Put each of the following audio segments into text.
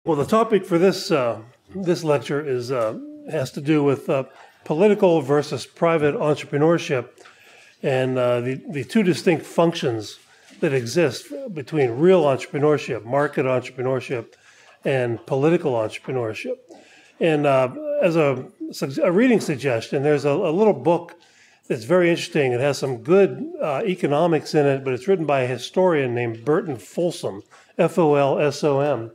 Well, the topic for this lecture is has to do with political versus private entrepreneurship and the two distinct functions that exist between real entrepreneurship, market entrepreneurship, and political entrepreneurship. And as a reading suggestion, there's a little book that's very interesting. It has some good economics in it, but it's written by a historian named Burton Folsom, Folsom.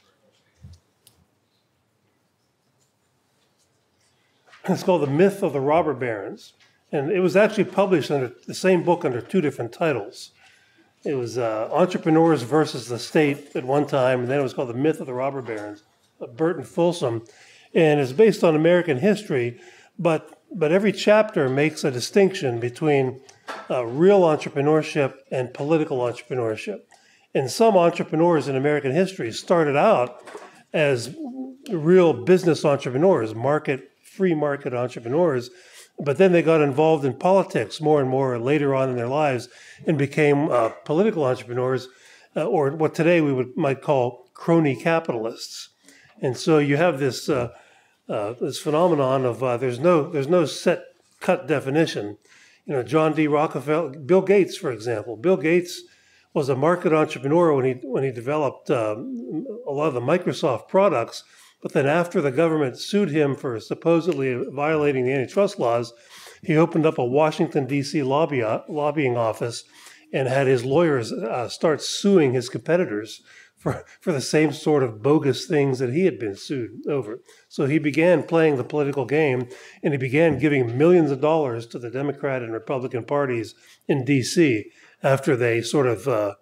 It's called The Myth of the Robber Barons. And it was actually published under the same book under two different titles. It was Entrepreneurs versus the State at one time, and then it was called The Myth of the Robber Barons, Burton Folsom. And it's based on American history, but every chapter makes a distinction between real entrepreneurship and political entrepreneurship. And some entrepreneurs in American history started out as real business entrepreneurs, free market entrepreneurs, but then they got involved in politics more and more later on in their lives and became political entrepreneurs, or what today we might call crony capitalists. And so you have this this phenomenon of there's no set cut definition. You know, John D. Rockefeller, Bill Gates, for example. Bill Gates was a market entrepreneur when he developed a lot of the Microsoft products. But then after the government sued him for supposedly violating the antitrust laws, he opened up a Washington, D.C. lobbying office and had his lawyers start suing his competitors for the same sort of bogus things that he had been sued over. So he began playing the political game, and he began giving millions of dollars to the Democrat and Republican parties in D.C. after they slapped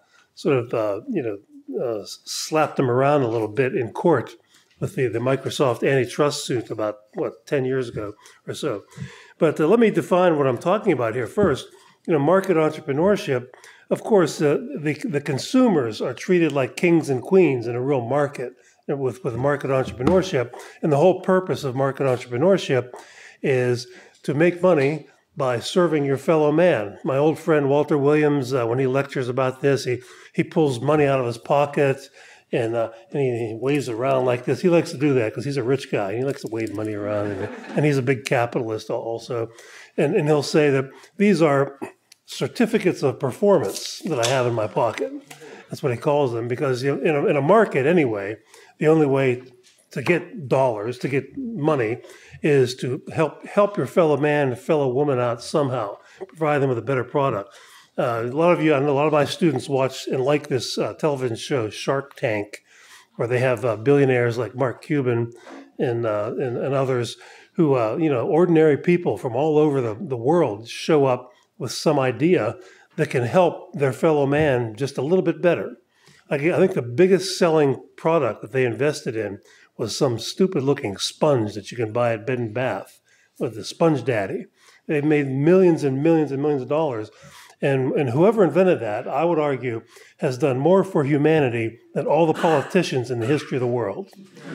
him around a little bit in court with the Microsoft antitrust suit about, 10 years ago or so. But let me define what I'm talking about here first. You know, market entrepreneurship, of course, the consumers are treated like kings and queens in a real market with market entrepreneurship. And the whole purpose of market entrepreneurship is to make money by serving your fellow man. My old friend Walter Williams, when he lectures about this, he pulls money out of his pocket, and he waves around like this. He likes to do that because he's a rich guy. He likes to wave money around, and he's a big capitalist also. And he'll say that these are certificates of performance that I have in my pocket. That's what he calls them, because in a market anyway, the only way to get dollars, to get money, is to help your fellow man, fellow woman out somehow, provide them with a better product. I know a lot of my students watch and like this television show, Shark Tank, where they have billionaires like Mark Cuban and others who, ordinary people from all over the world show up with some idea that can help their fellow man just a little bit better. I think the biggest selling product that they invested in was some stupid-looking sponge that you can buy at Bed and Bath with the Sponge Daddy. They've made millions and millions and millions of dollars. And whoever invented that, I would argue, has done more for humanity than all the politicians in the history of the world,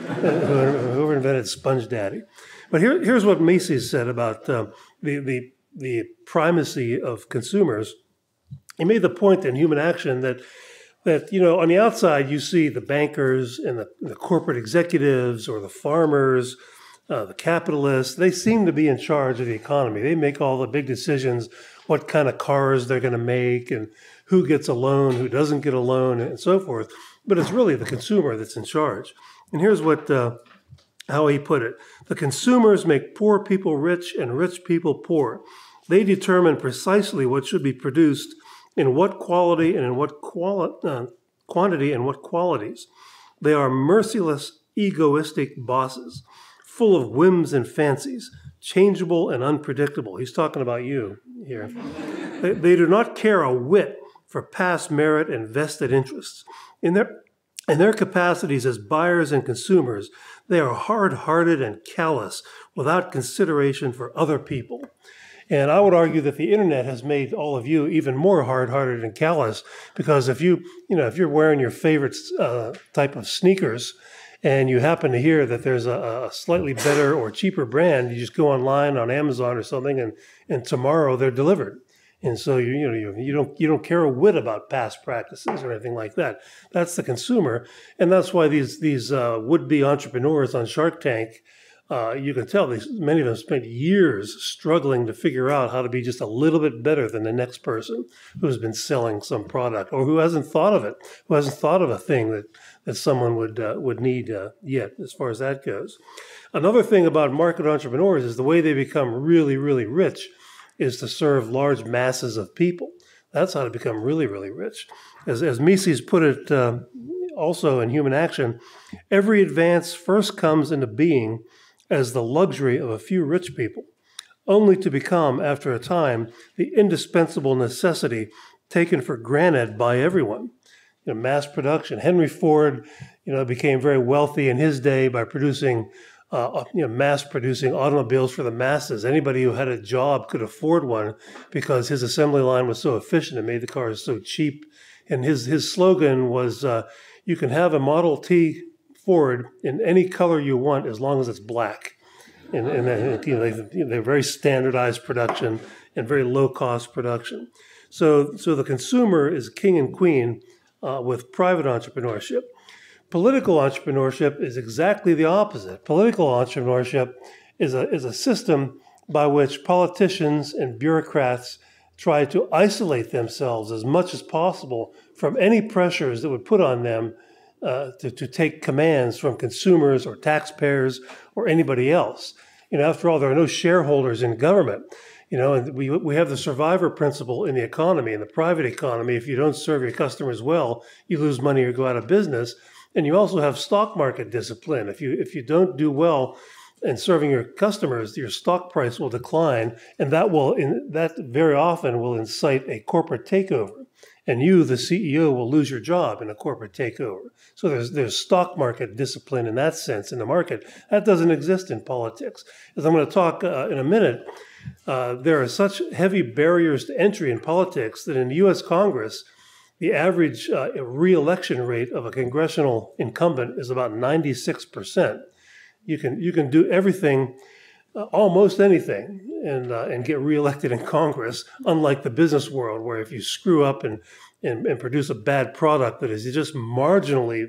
whoever invented Sponge Daddy. But here's what Mises said about the primacy of consumers. He made the point in Human Action that on the outside you see the bankers and the corporate executives or the farmers, the capitalists. They seem to be in charge of the economy. They make all the big decisions, what kind of cars they're going to make and who gets a loan, who doesn't get a loan, and so forth. But it's really the consumer that's in charge. And here's how he put it. The consumers make poor people rich and rich people poor. They determine precisely what should be produced, in what quality and in what quantity and what qualities. They are merciless, egoistic bosses, full of whims and fancies, changeable and unpredictable. He's talking about you here. They do not care a whit for past merit and vested interests. In their capacities as buyers and consumers, they are hard-hearted and callous, without consideration for other people. And I would argue that the internet has made all of you even more hard-hearted and callous, because if you're wearing your favorite type of sneakers, and you happen to hear that there's a slightly better or cheaper brand, you just go online on Amazon or something, and tomorrow they're delivered. And so you don't care a whit about past practices or anything like that. That's the consumer, and that's why these would-be entrepreneurs on Shark Tank, you can tell many of them spent years struggling to figure out how to be just a little bit better than the next person who's been selling some product or who hasn't thought of it, who hasn't thought of a thing that someone would need yet, as far as that goes. Another thing about market entrepreneurs is the way they become really, really rich is to serve large masses of people. That's how to become really, really rich. As Mises put it also in Human Action, every advance first comes into being as the luxury of a few rich people, only to become, after a time, the indispensable necessity taken for granted by everyone. Mass production. Henry Ford, became very wealthy in his day by producing, mass producing automobiles for the masses. Anybody who had a job could afford one because his assembly line was so efficient. It made the cars so cheap. And his slogan was, you can have a Model T Ford in any color you want as long as it's black. And they're very standardized production and very low cost production. So the consumer is king and queen with private entrepreneurship. Political entrepreneurship is exactly the opposite. Political entrepreneurship is a system by which politicians and bureaucrats try to isolate themselves as much as possible from any pressures that would put on them to take commands from consumers or taxpayers or anybody else. After all, there are no shareholders in government. And we have the survivor principle in the economy, in the private economy. If you don't serve your customers well, you lose money or go out of business. And you also have stock market discipline. If you don't do well in serving your customers, your stock price will decline, and that very often will incite a corporate takeover. And you, the CEO, will lose your job in a corporate takeover. So there's stock market discipline in that sense in the market. That doesn't exist in politics. As I'm going to talk in a minute, there are such heavy barriers to entry in politics that in the U.S. Congress, the average re-election rate of a congressional incumbent is about 96%. You can do everything, almost anything, and get reelected in Congress, unlike the business world, where if you screw up and produce a bad product that is just marginally,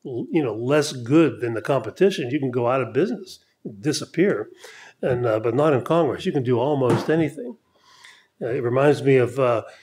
less good than the competition, you can go out of business, disappear. But not in Congress. You can do almost anything. It reminds me of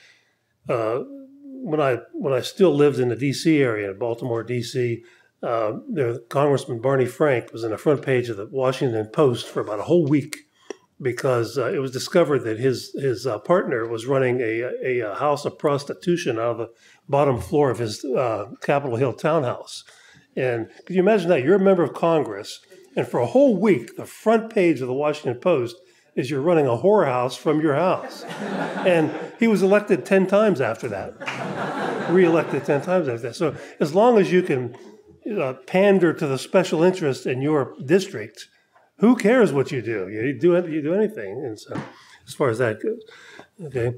when I still lived in the D.C. area, Baltimore, D.C. Congressman Barney Frank was on the front page of the Washington Post for about a whole week because it was discovered that his partner was running a house of prostitution out of the bottom floor of his Capitol Hill townhouse. And could you imagine that? You're a member of Congress, and for a whole week, the front page of the Washington Post is you're running a whorehouse from your house. And he was elected 10 times after that, re-elected 10 times after that. So as long as you can pander to the special interest in your district, who cares what you do? You do anything. And so as far as that goes, okay.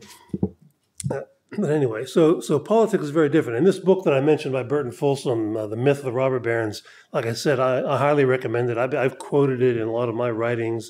But anyway, so politics is very different. In this book that I mentioned by Burton Folsom, The Myth of the Robber Barons, like I said, I highly recommend it. I've quoted it in a lot of my writings.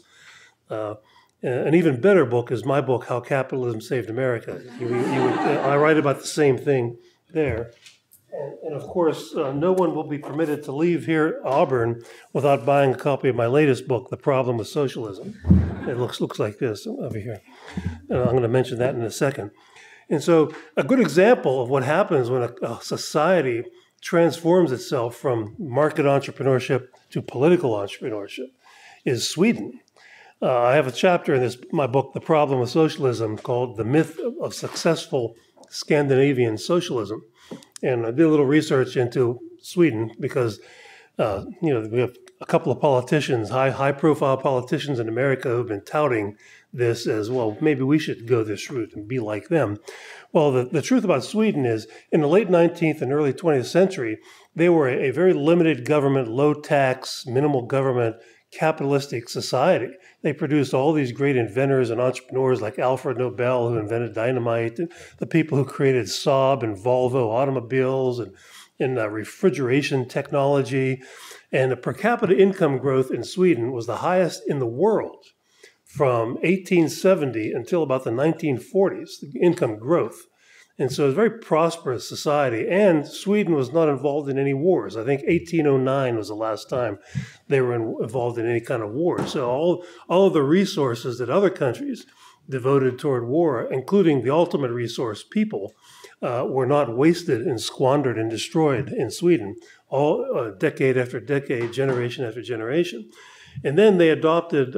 An even better book is my book, How Capitalism Saved America. I write about the same thing there. And of course, no one will be permitted to leave here, Auburn, without buying a copy of my latest book, The Problem with Socialism. It looks like this over here. And I'm going to mention that in a second. And so a good example of what happens when a society transforms itself from market entrepreneurship to political entrepreneurship is Sweden. I have a chapter in my book, The Problem of Socialism, called The Myth of Successful Scandinavian Socialism. And I did a little research into Sweden because, we have a couple of politicians, high-profile politicians in America who've been touting this as, well, maybe we should go this route and be like them. Well, the truth about Sweden is, in the late 19th and early 20th century, they were a very limited government, low-tax, minimal government, capitalistic society. They produced all these great inventors and entrepreneurs like Alfred Nobel, who invented dynamite, and the people who created Saab and Volvo automobiles and refrigeration technology. And the per capita income growth in Sweden was the highest in the world. from 1870 until about the 1940s, the income growth. And so it was a very prosperous society. And Sweden was not involved in any wars. I think 1809 was the last time they were involved in any kind of war. So all of the resources that other countries devoted toward war, including the ultimate resource, people, were not wasted and squandered and destroyed in Sweden, all decade after decade, generation after generation. And then they adopted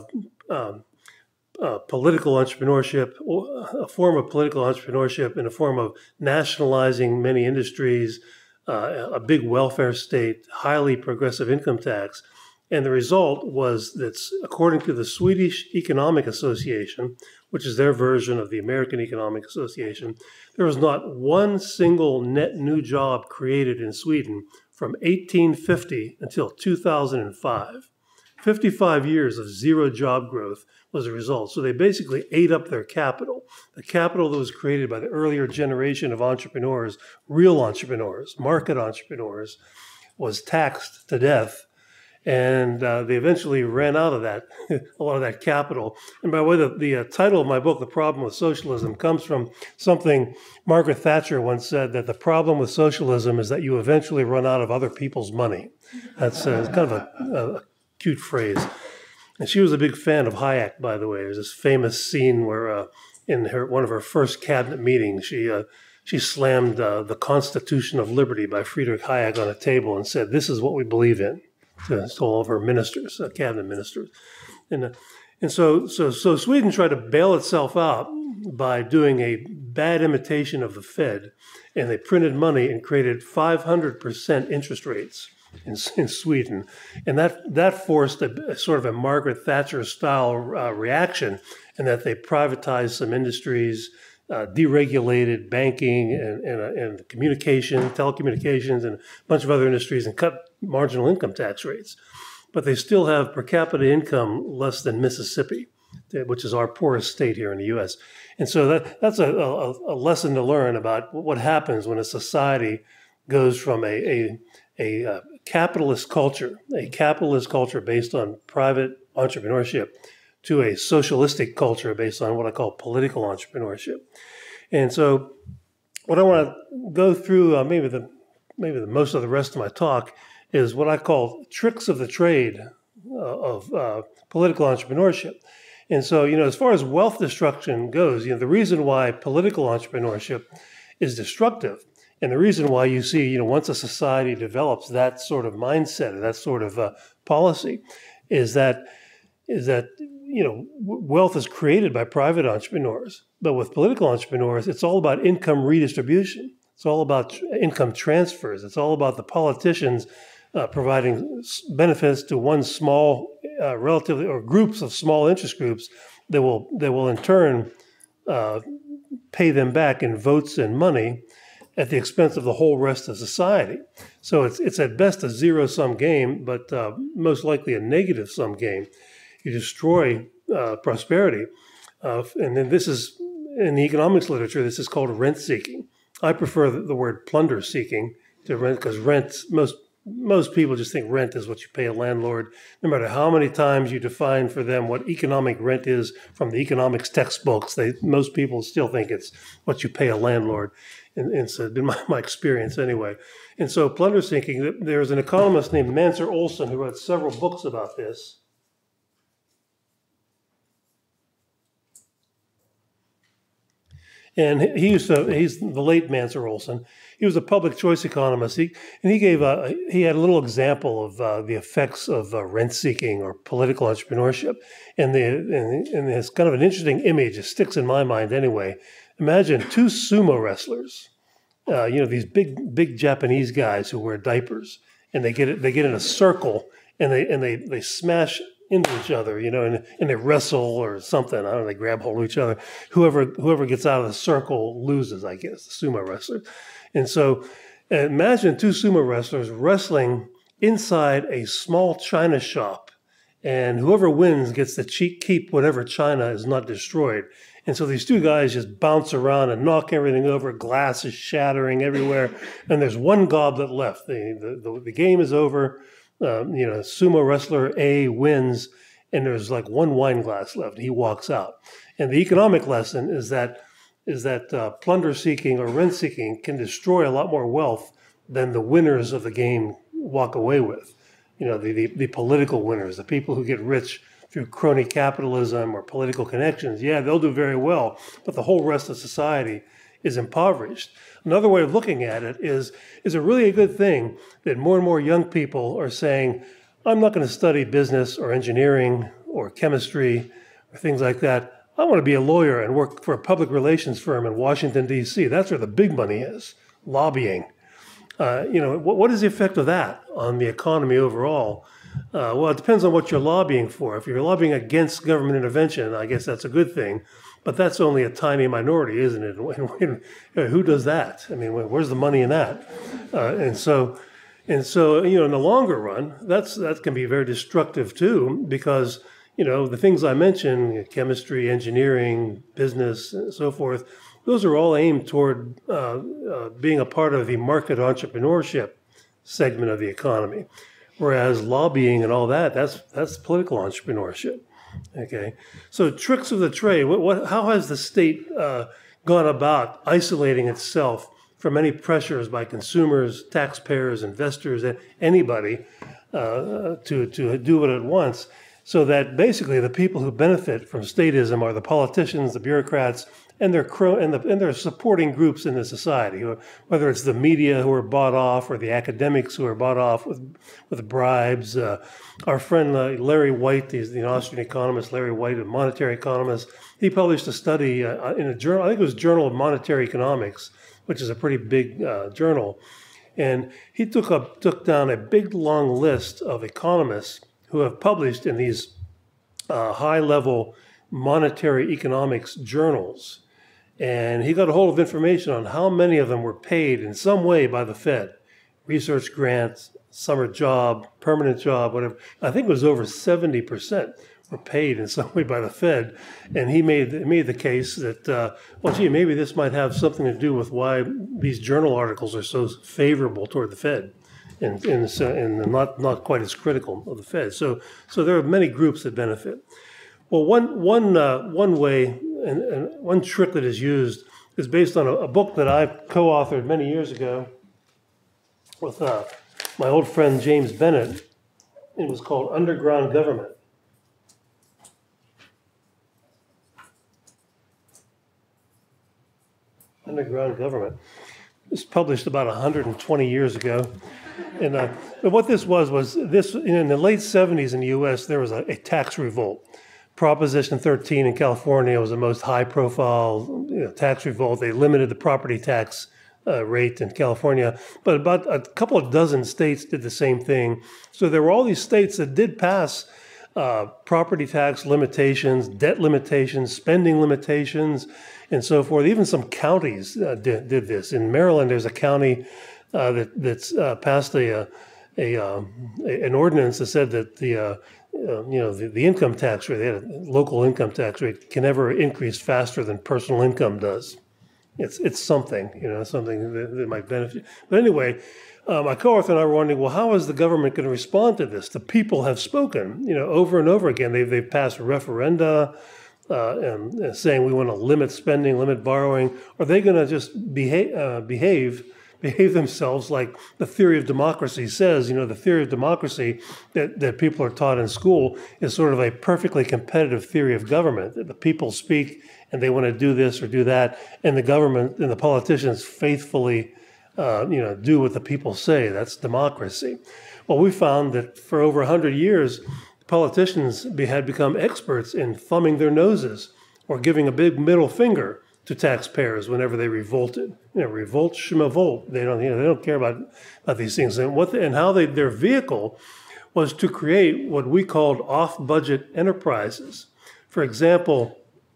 political entrepreneurship, a form of political entrepreneurship in a form of nationalizing many industries, a big welfare state, highly progressive income tax. And the result was that, according to the Swedish Economic Association, which is their version of the American Economic Association, there was not one single net new job created in Sweden from 1850 until 2005. 55 years of zero job growth was the result. So they basically ate up their capital. The capital that was created by the earlier generation of entrepreneurs, real entrepreneurs, market entrepreneurs, was taxed to death. And they eventually ran out of that, a lot of that capital. And by the way, the title of my book, The Problem with Socialism, comes from something Margaret Thatcher once said, that the problem with socialism is that you eventually run out of other people's money. That's kind of a cute phrase. And she was a big fan of Hayek, by the way. There's this famous scene where in one of her first cabinet meetings, she slammed The Constitution of Liberty by Friedrich Hayek on a table and said, "This is what we believe in," to all of her ministers, cabinet ministers. And so Sweden tried to bail itself out by doing a bad imitation of the Fed, and they printed money and created 500% interest rates in Sweden. And that forced a sort of a Margaret Thatcher style reaction, in that they privatized some industries, deregulated banking and communication, telecommunications, and a bunch of other industries, and cut marginal income tax rates. But they still have per capita income less than Mississippi, which is our poorest state here in the U.S. And so that's a lesson to learn about what happens when a society goes from a capitalist culture based on private entrepreneurship, to a socialistic culture based on what I call political entrepreneurship. And so what I want to go through, maybe the most of the rest of my talk, is what I call tricks of the trade of political entrepreneurship. And so, as far as wealth destruction goes, the reason why political entrepreneurship is destructive, and the reason why you see, once a society develops that sort of mindset or that sort of policy, is that wealth is created by private entrepreneurs. But with political entrepreneurs, it's all about income redistribution. It's all about income transfers. It's all about the politicians providing benefits to one small, relatively, or groups of small interest groups that will in turn pay them back in votes and money at the expense of the whole rest of society. So it's at best a zero-sum game, but most likely a negative-sum game. You destroy prosperity. And then this is, in the economics literature, this is called rent-seeking. I prefer the word plunder-seeking to rent, because rent, most people just think rent is what you pay a landlord. No matter how many times you define for them what economic rent is from the economics textbooks, most people still think it's what you pay a landlord. And so, in my experience anyway. And so plunder-seeking, there's an economist named Mansur Olson who wrote several books about this. And he's the late Mansur Olson. He was a public choice economist. He had a little example of the effects of rent-seeking or political entrepreneurship. And it's kind of an interesting image. It sticks in my mind anyway. Imagine two sumo wrestlers, these big Japanese guys who wear diapers, and they get in a circle and they smash into each other, and they wrestle or something. I don't know, they grab hold of each other. Whoever gets out of the circle loses, I guess, the sumo wrestler. And so imagine two sumo wrestlers wrestling inside a small china shop, and whoever wins gets to keep whatever china is not destroyed. And so these two guys just bounce around and knock everything over. Glass is shattering everywhere, and there's one goblet left. The game is over. Sumo wrestler A wins, and there's like one wine glass left. He walks out. And the economic lesson is that plunder seeking or rent seeking can destroy a lot more wealth than the winners of the game walk away with. The political winners, the people who get rich through crony capitalism or political connections, yeah, they'll do very well, but the whole rest of society is impoverished. Another way of looking at it is it really a good thing that more and more young people are saying, I'm not going to study business or engineering or chemistry or things like that. I want to be a lawyer and work for a public relations firm in Washington, D.C. That's where the big money is, lobbying. What is the effect of that on the economy overall? Well, it depends on what you're lobbying for. If you're lobbying against government intervention, I guess that's a good thing. But that's only a tiny minority, isn't it? Who does that? I mean, where's the money in that? And so, in the longer run, that can be very destructive too, because the things I mentioned, chemistry, engineering, business, and so forth, those are all aimed toward being a part of the market entrepreneurship segment of the economy. Whereas lobbying and all that's political entrepreneurship. Okay, so tricks of the trade. How has the state gone about isolating itself from any pressures by consumers, taxpayers, investors, and anybody to do what it wants? So that basically the people who benefit from statism are the politicians, the bureaucrats, and their supporting groups in the society, whether it's the media who are bought off or the academics who are bought off with bribes. Our friend Larry White, he's the Austrian economist, Larry White, a monetary economist, he published a study in a journal, I think it was Journal of Monetary Economics, which is a pretty big journal. And he took down a big, long list of economists who have published in these high-level monetary economics journals. And he got a hold of information on how many of them were paid in some way by the Fed. Research grants, summer job, permanent job, whatever. I think it was over 70% were paid in some way by the Fed. And he made the case that, maybe this might have something to do with why these journal articles are so favorable toward the Fed and not quite as critical of the Fed. So there are many groups that benefit. Well, one way and one trick that is used is based on a book that I co-authored many years ago with my old friend James Bennett. It was called Underground Government. Underground Government. It was published about 120 years ago. And but what this was this in the late 70s in the U.S., there was a tax revolt. Proposition 13 in California was the most high-profile tax revolt. They limited the property tax rate in California, but about a couple of dozen states did the same thing. So there were all these states that did pass property tax limitations, debt limitations, spending limitations, and so forth. Even some counties did this. In Maryland, there's a county that's passed an ordinance that said that the income tax rate, the local income tax rate, can never increase faster than personal income does. It's something, something that might benefit. But anyway, my co-author and I were wondering, well, how is the government going to respond to this? The people have spoken, over and over again. They've passed referenda and saying we want to limit spending, limit borrowing. Are they going to just behave themselves like the theory of democracy says? The theory of democracy that people are taught in school is sort of a perfectly competitive theory of government, that the people speak and they want to do this or do that, and the government and the politicians faithfully do what the people say. That's democracy. Well, we found that for over 100 years, politicians had become experts in thumbing their noses or giving a big middle finger to taxpayers whenever they revolted. Revolt, schmavolt. They don't care about these things. And how their vehicle was to create what we called off-budget enterprises. For example,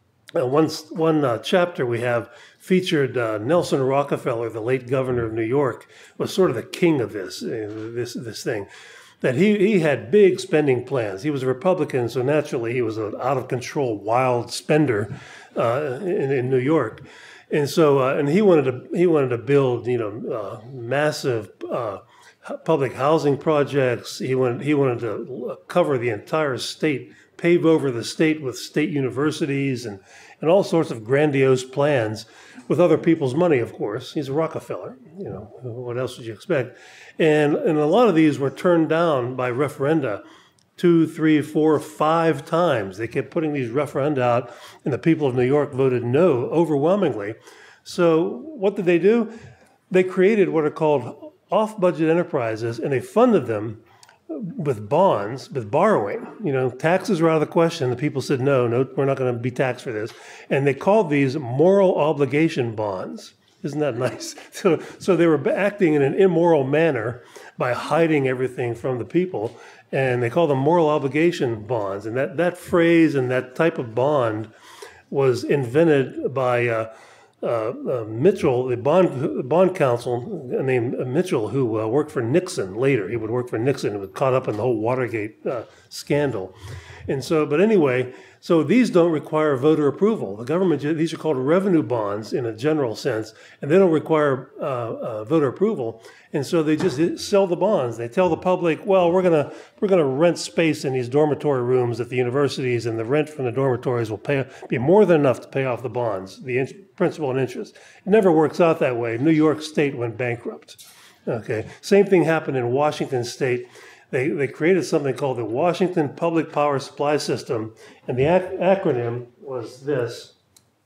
one chapter we have featured Nelson Rockefeller, the late governor of New York, was sort of the king of this thing. That he had big spending plans. He was a Republican, so naturally he was an out-of-control, wild spender in New York, and so and he wanted to build massive public housing projects. He wanted to cover the entire state, pave over the state with state universities and all sorts of grandiose plans with other people's money, of course. He's a Rockefeller. You know, what else would you expect? And a lot of these were turned down by referenda 2, 3, 4, 5 times. They kept putting these referenda out, and the people of New York voted no overwhelmingly. So what did they do? They created what are called off-budget enterprises, and they funded them with bonds, with borrowing. You know, taxes were out of the question. The people said, no, we're not going to be taxed for this. And they called these moral obligation bonds. Isn't that nice? So they were acting in an immoral manner by hiding everything from the people. And they called them moral obligation bonds. And that phrase and that type of bond was invented by Mitchell, the bond counsel named Mitchell, who worked for Nixon later. He would work for Nixon and was caught up in the whole Watergate scandal. And so, but anyway, so these don't require voter approval. The government, these are called revenue bonds in a general sense, and they don't require voter approval. And so they just sell the bonds. They tell the public, well, we're gonna rent space in these dormitory rooms at the universities, and the rent from the dormitories will be more than enough to pay off the bonds, the principal and interest. It never works out that way. New York State went bankrupt. Okay, same thing happened in Washington State. They created something called the Washington Public Power Supply System, and the acronym was this.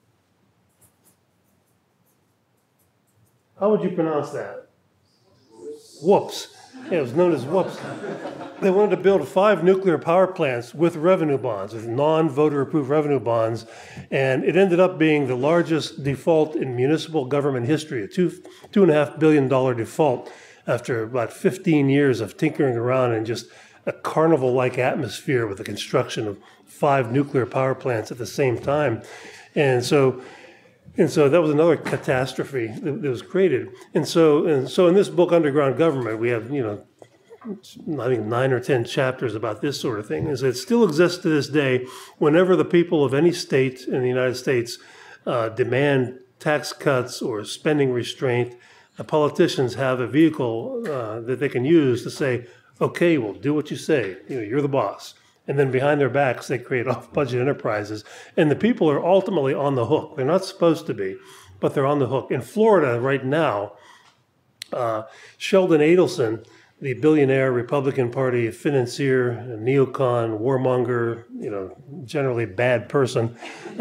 How would you pronounce that? Whoops. Yeah, it was known as whoops. They wanted to build 5 nuclear power plants with revenue bonds, with non-voter approved revenue bonds, and it ended up being the largest default in municipal government history, a $2.5 billion default after about 15 years of tinkering around in just a carnival-like atmosphere with the construction of 5 nuclear power plants at the same time. And so that was another catastrophe that was created. And so in this book, Underground Government, we have, I think 9 or 10 chapters about this sort of thing. Is it still exists to this day whenever the people of any state in the United States demand tax cuts or spending restraint, the politicians have a vehicle that they can use to say, okay, well, do what you say. You're the boss. And then behind their backs, they create off-budget enterprises. And the people are ultimately on the hook. They're not supposed to be, but they're on the hook. In Florida right now, Sheldon Adelson, the billionaire Republican Party financier, neocon, warmonger, generally bad person,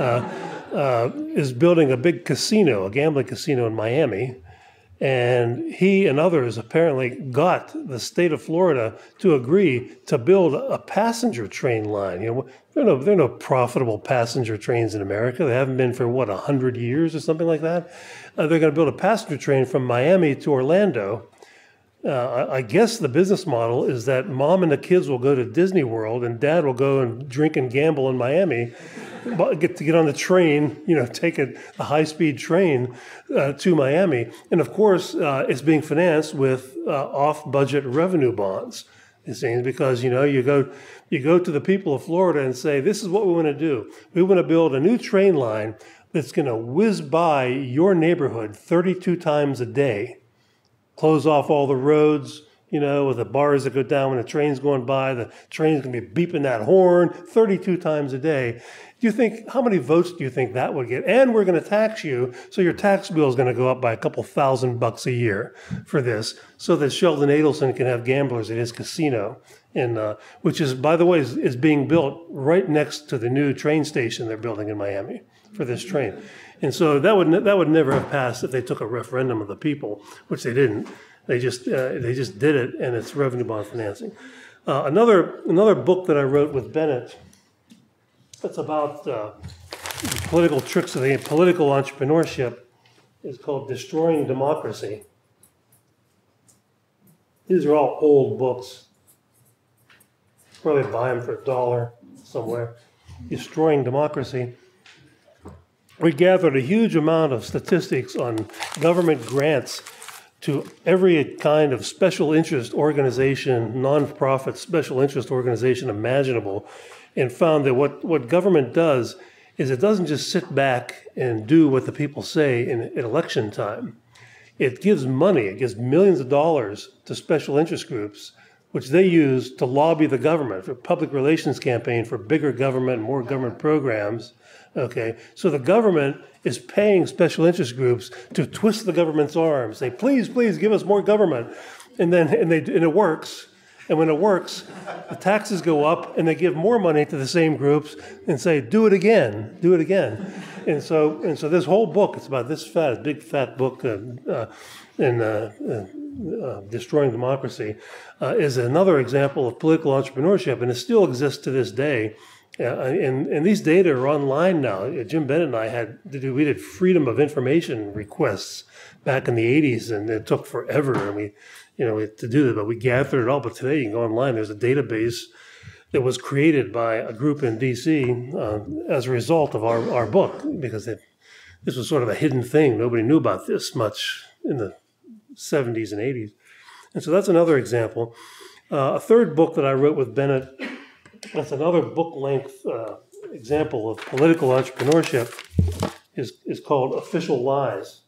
is building a big casino, a gambling casino in Miami. And he and others apparently got the state of Florida to agree to build a passenger train line. There are no profitable passenger trains in America. They haven't been for, 100 years or something like that? They're going to build a passenger train from Miami to Orlando. I guess the business model is that mom and the kids will go to Disney World and dad will go and drink and gamble in Miami, get on the train, take a high-speed train to Miami. And of course, it's being financed with off-budget revenue bonds, it seems, because, you go to the people of Florida and say, this is what we want to do. We want to build a new train line that's going to whiz by your neighborhood 32 times a day. Close off all the roads, with the bars that go down when the train's going by. The train's going to be beeping that horn 32 times a day. How many votes do you think that would get? And we're going to tax you, so your tax bill is going to go up by a couple $1,000 a year for this, so that Sheldon Adelson can have gamblers at his casino, which is, by the way, is being built right next to the new train station they're building in Miami for this train. And so that would never have passed if they took a referendum of the people, which they didn't. They just did it, and it's revenue bond financing. Another book that I wrote with Bennett, that's about the political tricks of the political entrepreneurship, is called Destroying Democracy. These are all old books. Probably buy them for $1 somewhere. Destroying Democracy. We gathered a huge amount of statistics on government grants to every kind of special interest organization, nonprofit special interest organization imaginable, and found that what government does is it doesn't just sit back and do what the people say at election time. it gives money, it gives millions of dollars to special interest groups, which they use to lobby the government for public relations campaign for bigger government, more government programs. Okay, so the government is paying special interest groups to twist the government's arms, say, please, please give us more government. And it works. And when it works, the taxes go up and they give more money to the same groups and say, do it again, do it again. And so this whole book, it's about this fat, big fat book Destroying Democracy, is another example of political entrepreneurship, and it still exists to this day. And these data are online now. Jim Bennett and I we did freedom of information requests back in the 80s, and it took forever. And we to do that, but we gathered it all. But today you can go online. There's a database that was created by a group in D.C. As a result of our book, because this was sort of a hidden thing. Nobody knew about this much in the 70s and 80s. And so that's another example. A third book that I wrote with Bennett, that's another book-length example of political entrepreneurship, is called Official Lies.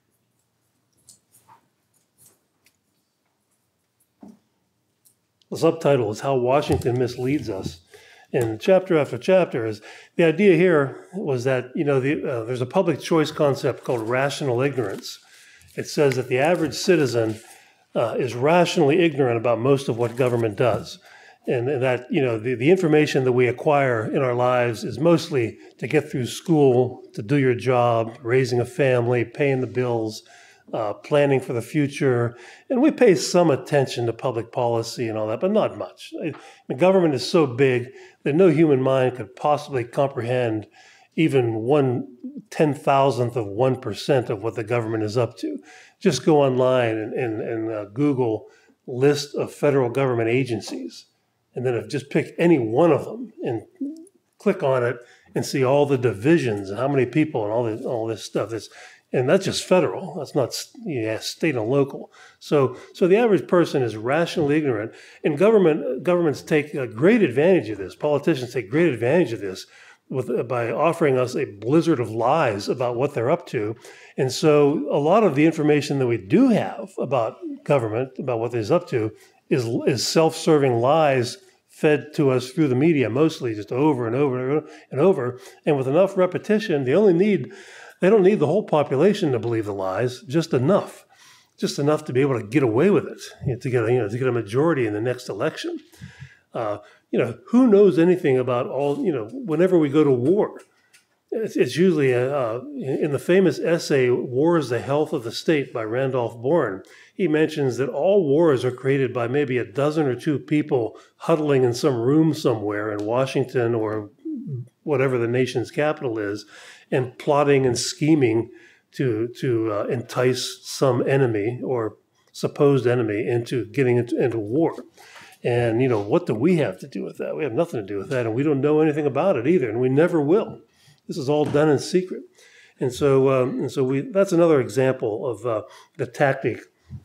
The subtitle is How Washington Misleads Us. And chapter after chapter is, the idea here was that, there's a public choice concept called rational ignorance. It says that the average citizen is rationally ignorant about most of what government does. And that, the information that we acquire in our lives is mostly to get through school, to do your job, raising a family, paying the bills, planning for the future. And we pay some attention to public policy and all that, but not much. The government is so big that no human mind could possibly comprehend even 1/10,000th of 1% of what the government is up to. Just go online and Google list of federal government agencies, and then just pick any one of them and click on it and see all the divisions and how many people and all this stuff. And that's just federal. That's not state and local. So the average person is rationally ignorant, and governments take a great advantage of this. Politicians take great advantage of this by offering us a blizzard of lies about what they're up to. And so a lot of the information that we do have about government, about what they're up to, is self-serving lies fed to us through the media, mostly just over and over and over. And with enough repetition, they don't need the whole population to believe the lies, just enough to be able to get away with it, to get a majority in the next election. Who knows anything about whenever we go to war? It's usually in the famous essay, War is the Health of the State by Randolph Bourne. He mentions that all wars are created by maybe a dozen or two people huddling in some room somewhere in Washington or whatever the nation's capital is, and plotting and scheming to entice some enemy or supposed enemy into getting into war. And, what do we have to do with that? We have nothing to do with that, and we don't know anything about it either, and we never will. This is all done in secret. And so that's another example of the tactic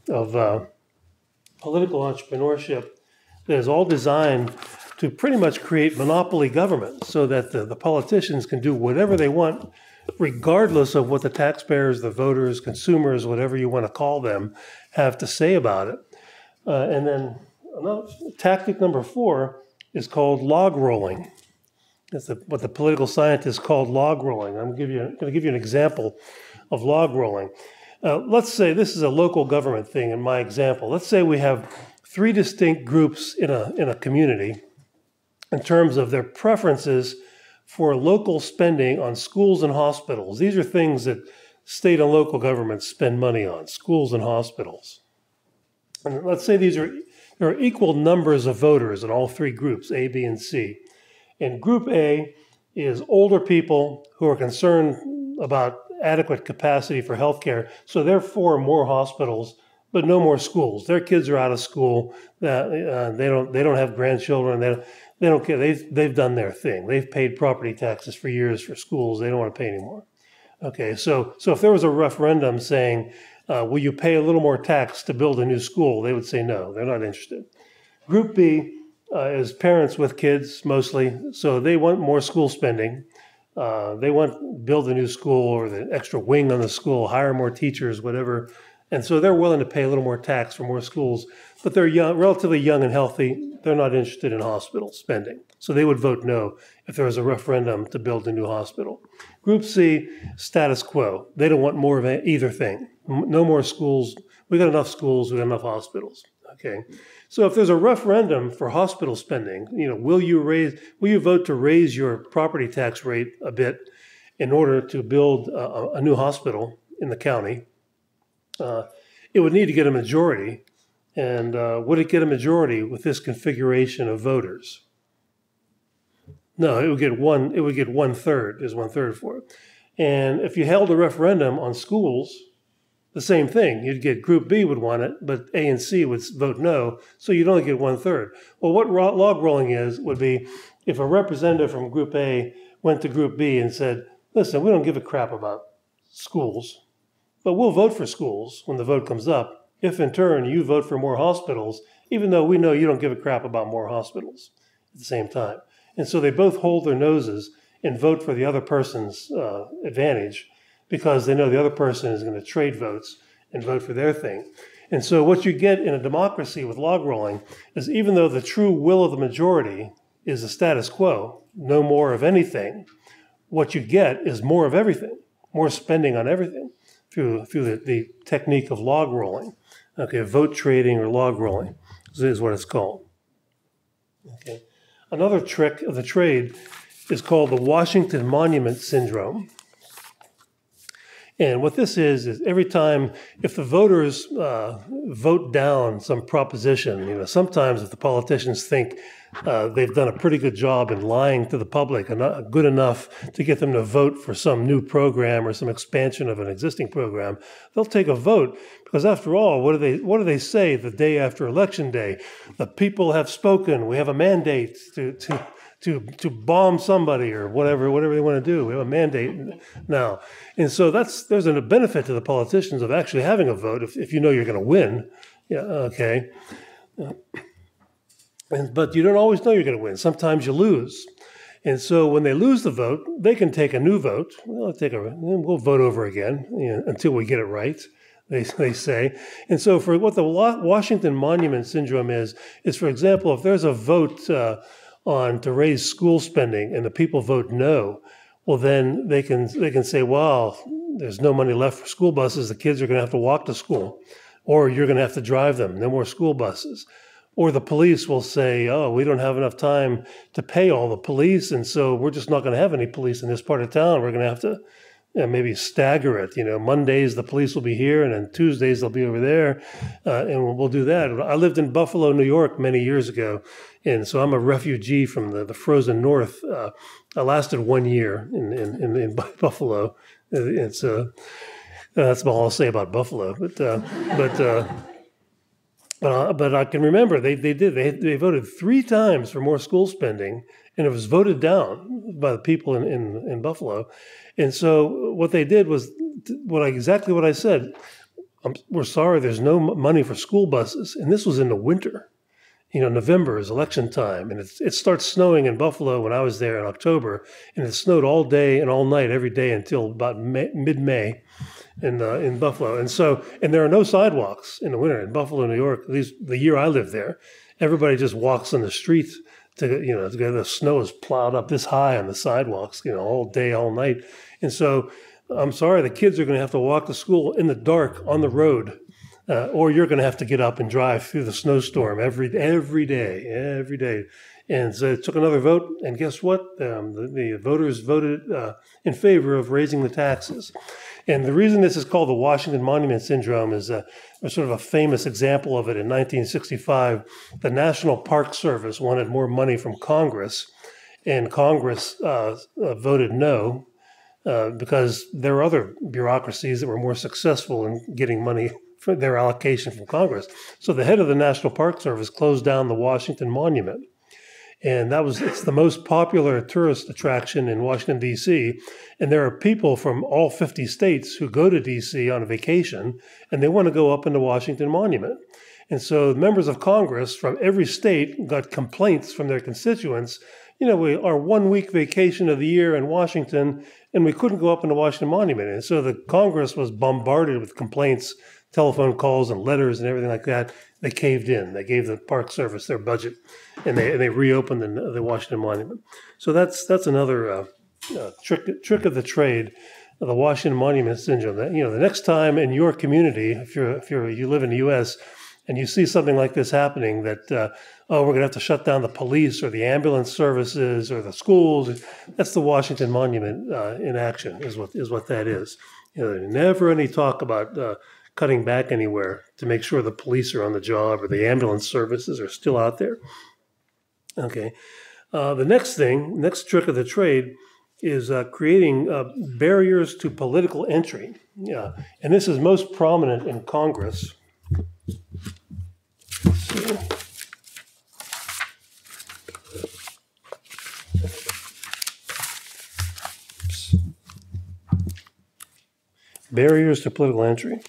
of political entrepreneurship that is all designed to pretty much create monopoly government so that the politicians can do whatever they want, regardless of what the taxpayers, the voters, consumers, whatever you want to call them, have to say about it. And then tactic number 4 is called log rolling. That's what the political scientists called log rolling. I'm going to give you an example of log rolling. Let's say this is a local government thing in my example. Let's say we have 3 distinct groups in a community in terms of their preferences for local spending on schools and hospitals. These are things that state and local governments spend money on, schools and hospitals. And let's say there are equal numbers of voters in all 3 groups, A, B, and C. And Group A is older people who are concerned about adequate capacity for healthcare, so they're for more hospitals, but no more schools. Their kids are out of school. They don't have grandchildren. They don't care. They've done their thing. They've paid property taxes for years for schools. They don't want to pay anymore. Okay, so if there was a referendum saying, will you pay a little more tax to build a new school? They would say no. They're not interested. Group B is parents with kids mostly, so they want more school spending. They want to build a new school or the extra wing on the school, hire more teachers, whatever And so they're willing to pay a little more tax for more schools, but they're young, relatively young and healthy. They're not interested in hospital spending. So they would vote no if there was a referendum to build a new hospital. Group C, status quo. They don't want more of either thing. No more schools. We got enough schools, we got enough hospitals. Okay. So if there's a referendum for hospital spending, will you vote to raise your property tax rate a bit in order to build a new hospital in the county? It would need to get a majority. And would it get a majority with this configuration of voters? No, it would get one. It would get 1/3. There's 1/3 for it. And if you held a referendum on schools, the same thing. You'd get Group B would want it, but A and C would vote no. So you'd only get 1/3. Well, what log rolling would be if a representative from Group A went to Group B and said, "Listen, we don't give a crap about schools, but we'll vote for schools when the vote comes up. If in turn you vote for more hospitals, even though we know you don't give a crap about more hospitals at the same time." And so they both hold their noses and vote for the other person's advantage because they know the other person is going to trade votes and vote for their thing. And so what you get in a democracy with log rolling is even though the true will of the majority is the status quo, no more of anything, what you get is more of everything, more spending on everything through the technique of log rolling. Okay, vote trading or log rolling is what it's called. Okay. Another trick of the trade is called the Washington Monument Syndrome. And what this is every time, if the voters vote down some proposition, sometimes if the politicians think they've done a pretty good job in lying to the public, and good enough to get them to vote for some new program or some expansion of an existing program, they'll take a vote because, after all, what do they say the day after Election Day? The people have spoken. We have a mandate to bomb somebody or whatever they want to do. We have a mandate now. And so there's a benefit to the politicians of actually having a vote if you know you're going to win. Yeah, okay. But you don't always know you're going to win. Sometimes you lose. And so when they lose the vote, they can take a new vote. We'll vote over again until we get it right, they say. And so for what the Washington Monument Syndrome is, for example, if there's a vote to raise school spending and the people vote no, well, then they can say, well, there's no money left for school buses. The kids are going to have to walk to school, or you're going to have to drive them. No more school buses. Or the police will say, oh, we don't have enough time to pay all the police, and so we're just not going to have any police in this part of town. We're going to have to maybe stagger it. Mondays the police will be here, and then Tuesdays they'll be over there, and we'll do that. I lived in Buffalo, New York many years ago, and so I'm a refugee from the frozen north. I lasted 1 year in Buffalo. That's all I'll say about Buffalo. But I can remember they voted 3 times for more school spending, and it was voted down by the people in Buffalo. And so what they did was exactly what I said. We're sorry, there's no money for school buses, and this was in the winter. November is election time, and it starts snowing in Buffalo when I was there in October, and it snowed all day and all night every day until about mid-May. In Buffalo. And there are no sidewalks in the winter in Buffalo, New York, at least the year I lived there. Everybody just walks on the street the snow is plowed up this high on the sidewalks, all day, all night. And so I'm sorry, the kids are going to have to walk to school in the dark on the road, or you're going to have to get up and drive through the snowstorm every day. And so it took another vote, and guess what? The voters voted in favor of raising the taxes. And the reason this is called the Washington Monument Syndrome is sort of a famous example of it. In 1965, the National Park Service wanted more money from Congress, and Congress voted no because there were other bureaucracies that were more successful in getting money for their allocation from Congress. So the head of the National Park Service closed down the Washington Monument. And it's the most popular tourist attraction in Washington, D.C. And there are people from all 50 states who go to D.C. on a vacation, and they want to go up into Washington Monument. And so members of Congress from every state got complaints from their constituents. Our 1 week vacation of the year in Washington, and we couldn't go up into Washington Monument. And so the Congress was bombarded with complaints telephone calls and letters and everything like that, they caved in. They gave the Park Service their budget, and they reopened the Washington Monument. So that's another trick of the trade, the Washington Monument syndrome. That, the next time in your community, if you live in the U.S. and you see something like this happening, that we're going to have to shut down the police or the ambulance services or the schools, that's the Washington Monument in action. Is what that is. Never any talk about cutting back anywhere to make sure the police are on the job or the ambulance services are still out there. Okay. The next trick of the trade is creating barriers to political entry. Yeah, and this is most prominent in Congress. Barriers to political entry.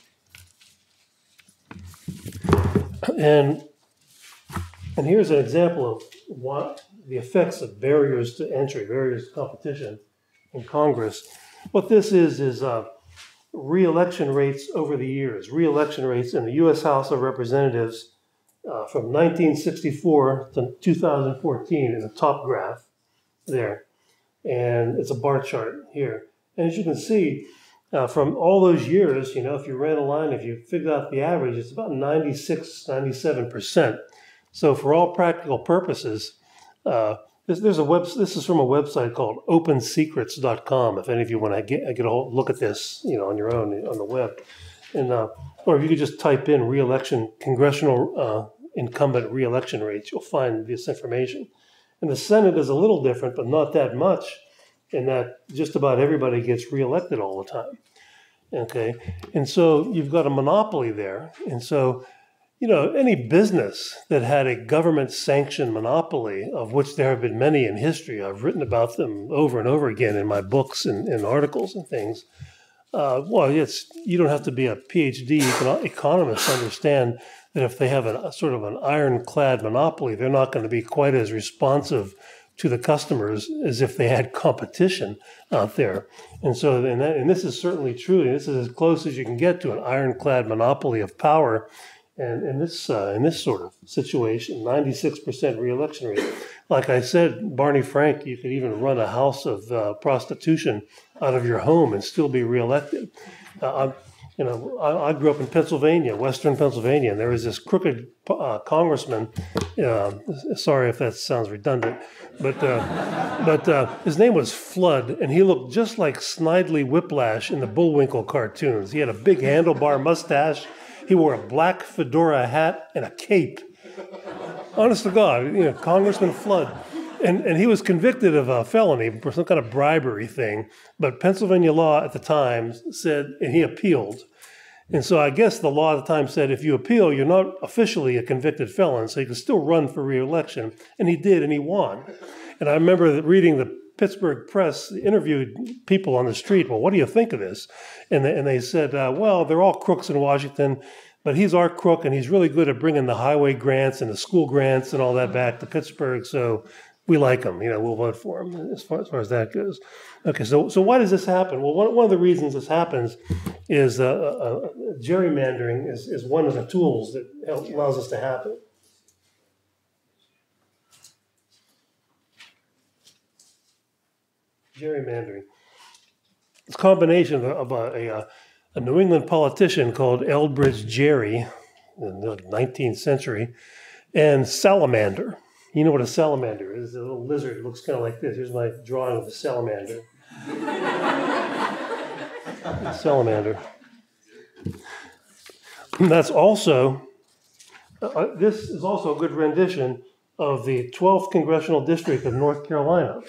And here's an example of what the effects of barriers to entry, barriers to competition in Congress. What this is re-election rates over the years, re-election rates in the U.S. House of Representatives from 1964 to 2014 in the top graph there. And it's a bar chart here. And as you can see, from all those years, if you ran a line, if you figured out the average, it's about 96, 97%. So for all practical purposes, this is from a website called opensecrets.com. If any of you want to get a look at this, on your own on the web, and or if you could just type in re-election congressional incumbent re-election rates, you'll find this information. And the Senate is a little different, but not that much, in that just about everybody gets reelected all the time. Okay, and so you've got a monopoly there, and so. Any business that had a government-sanctioned monopoly, of which there have been many in history, I've written about them over and over again in my books and articles and things. You don't have to be a PhD economist to understand that if they have a sort of an ironclad monopoly, they're not going to be quite as responsive to the customers as if they had competition out there. And so, and this is certainly true. And this is as close as you can get to an ironclad monopoly of power. And in this sort of situation, 96% re-election rate. Like I said, Barney Frank, you could even run a house of prostitution out of your home and still be re-elected. I grew up in Pennsylvania, Western Pennsylvania, and there was this crooked congressman. Sorry if that sounds redundant, but his name was Flood, and he looked just like Snidely Whiplash in the Bullwinkle cartoons. He had a big handlebar mustache. He wore a black fedora hat and a cape. Honest to God, Congressman Flood. And he was convicted of a felony for some kind of bribery thing. But Pennsylvania law at the time said, and he appealed. And so I guess the law at the time said, if you appeal, you're not officially a convicted felon, so you can still run for re-election. And he did, and he won. And I remember reading the Pittsburgh Press interviewed people on the street. Well, what do you think of this? And they said, well, they're all crooks in Washington, but he's our crook, and he's really good at bringing the highway grants and the school grants and all that back to Pittsburgh. So we like him. We'll vote for him as far as that goes. Okay, so why does this happen? Well, one of the reasons this happens is gerrymandering is one of the tools that allows this to happen. Gerrymandering. It's a combination of a New England politician called Elbridge Gerry in the 19th century and salamander. You know what a salamander is? A little lizard. It looks kind of like this. Here's my drawing of a salamander. Salamander. And that's also, this is also a good rendition of the 12th Congressional District of North Carolina.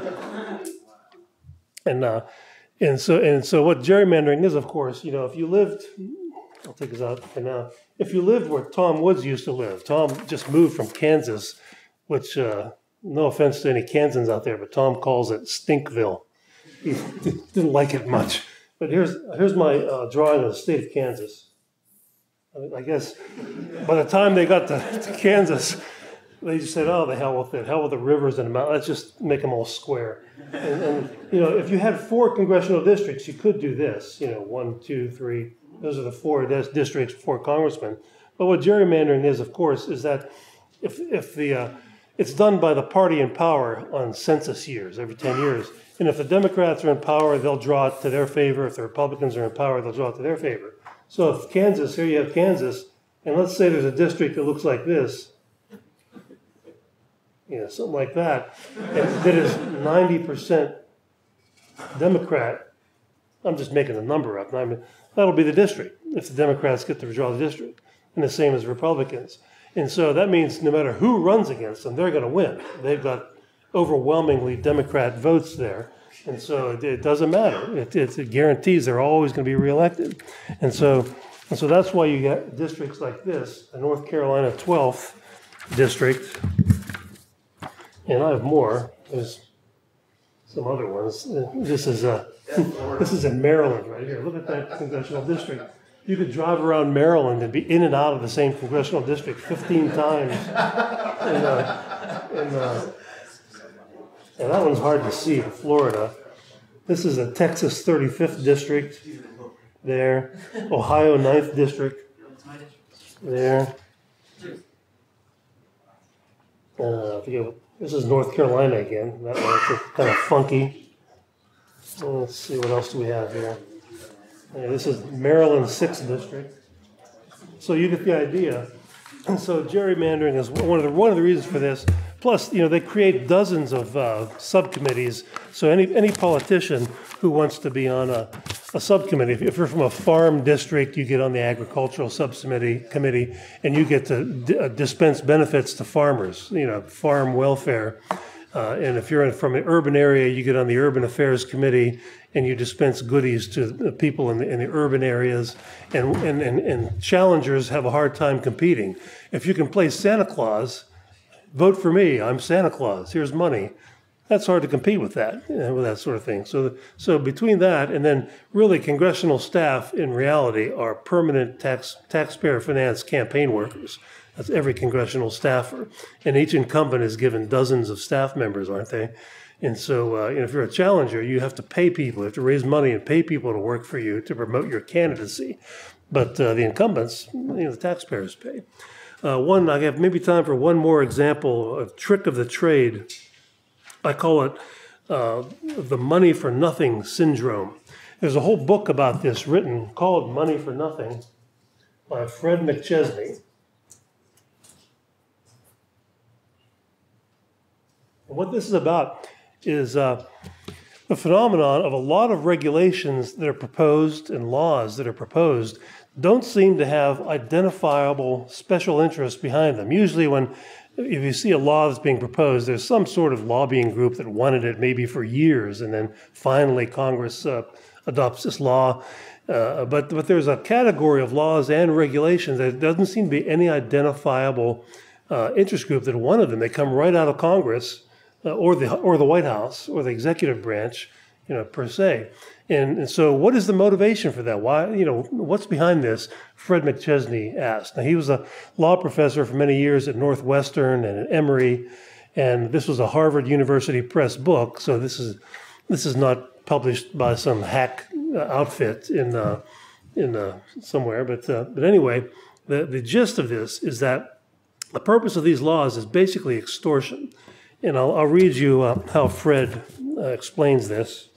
And so what gerrymandering is, of course, if you lived, I'll take this out for now. If you lived where Tom Woods used to live, Tom just moved from Kansas, which, no offense to any Kansans out there, but Tom calls it Stinkville. He didn't like it much. But here's my drawing of the state of Kansas. I guess by the time they got to Kansas, they just said, "Oh, the hell with it. Hell with the rivers and the mountains. Let's just make them all square." And if you had 4 congressional districts, you could do this. 1, 2, 3, Those are the four districts, four congressmen. But what gerrymandering is, of course, is that it's done by the party in power on census years, every 10 years. And if the Democrats are in power, they'll draw it to their favor. If the Republicans are in power, they'll draw it to their favor. So if Kansas, here you have Kansas, and let's say there's a district that looks like this, something like that, and that is 90% Democrat. I'm just making a number up. That'll be the district if the Democrats get to draw the district, and the same as Republicans. And so that means no matter who runs against them, they're going to win. They've got overwhelmingly Democrat votes there. And so it doesn't matter. It guarantees they're always going to be reelected. And so that's why you get districts like this, the North Carolina 12th district. And I have more. There's some other ones. This is in Maryland right here. Look at that congressional district. You could drive around Maryland and be in and out of the same congressional district 15 times. And that one's hard to see in Florida. This is a Texas 35th district there. Ohio 9th district there. This is North Carolina again. That one's kind of funky. Let's see, what else do we have here? This is Maryland 6th district. So you get the idea. And so gerrymandering is one of the reasons for this. Plus, they create dozens of subcommittees. So any politician who wants to be on a subcommittee, if you're from a farm district, you get on the agricultural committee, and you get to dispense benefits to farmers, farm welfare. And if you're from an urban area, you get on the urban affairs committee, and you dispense goodies to the people in the urban areas. And challengers have a hard time competing. If you can play Santa Claus, vote for me, I'm Santa Claus, here's money. That's hard to compete with that sort of thing. So between that and then really congressional staff in reality are permanent taxpayer financed campaign workers. That's every congressional staffer. And each incumbent is given dozens of staff members, aren't they? And so if you're a challenger, you have to pay people, you have to raise money and pay people to work for you to promote your candidacy. But the incumbents, the taxpayers pay. I have maybe time for one more example of trick of the trade. I call it the money for nothing syndrome. There's a whole book about this written called Money for Nothing by Fred McChesney. And what this is about is the phenomenon of a lot of regulations that are proposed and laws that are proposed don't seem to have identifiable special interests behind them. Usually if you see a law that's being proposed, there's some sort of lobbying group that wanted it maybe for years, and then finally Congress adopts this law. But there's a category of laws and regulations that doesn't seem to be any identifiable interest group that wanted them. They come right out of Congress or the White House or the executive branch, per se. And so what is the motivation for that? Why, what's behind this? Fred McChesney asked. Now, he was a law professor for many years at Northwestern and at Emory, and this was a Harvard University Press book, so this is not published by some hack outfit in somewhere. But anyway, the gist of this is that the purpose of these laws is basically extortion. And I'll read you how Fred explains this.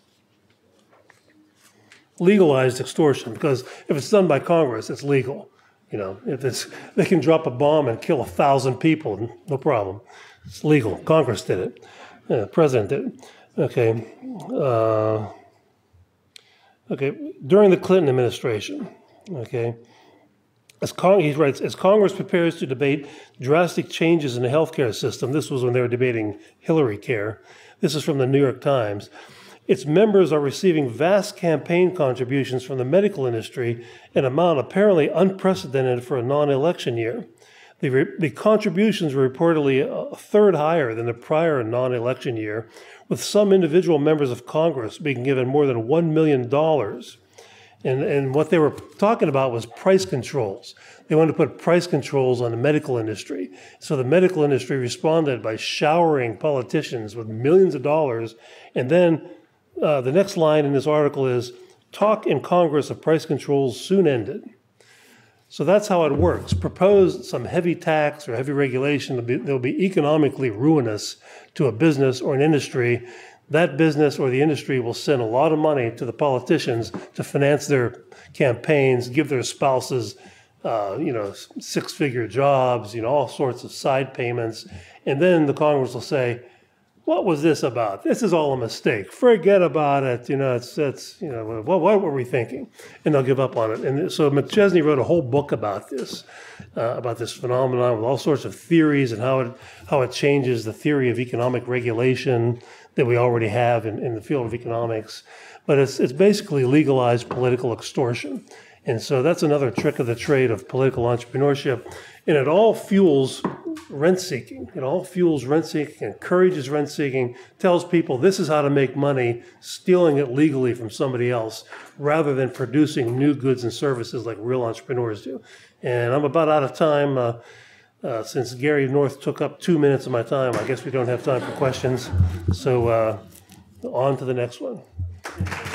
Legalized extortion, because if it's done by Congress, it's legal. They can drop a bomb and kill 1,000 people, no problem. It's legal. Congress did it. The president did it. Okay. During the Clinton administration, he writes, as Congress prepares to debate drastic changes in the healthcare system, this was when they were debating Hillary Care. This is from the New York Times. Its members are receiving vast campaign contributions from the medical industry, an amount apparently unprecedented for a non-election year. The contributions were reportedly a third higher than the prior non-election year, with some individual members of Congress being given more than $1 million. And what they were talking about was price controls. They wanted to put price controls on the medical industry. So the medical industry responded by showering politicians with millions of dollars, and then the next line in this article is, talk in Congress of price controls soon ended. So that's how it works. Propose some heavy tax or heavy regulation that'll be economically ruinous to a business or an industry. That business or the industry will send a lot of money to the politicians to finance their campaigns, give their spouses, six-figure jobs, all sorts of side payments. And then the Congress will say, what was this about? This is all a mistake. Forget about it. What were we thinking? And they'll give up on it. And so McChesney wrote a whole book about this phenomenon with all sorts of theories and how it changes the theory of economic regulation that we already have in the field of economics. But it's basically legalized political extortion. And so that's another trick of the trade of political entrepreneurship. And it all fuels rent-seeking. It all fuels rent-seeking, encourages rent-seeking, tells people this is how to make money, stealing it legally from somebody else, rather than producing new goods and services like real entrepreneurs do. And I'm about out of time. Since Gary North took up 2 minutes of my time, I guess we don't have time for questions. So on to the next one.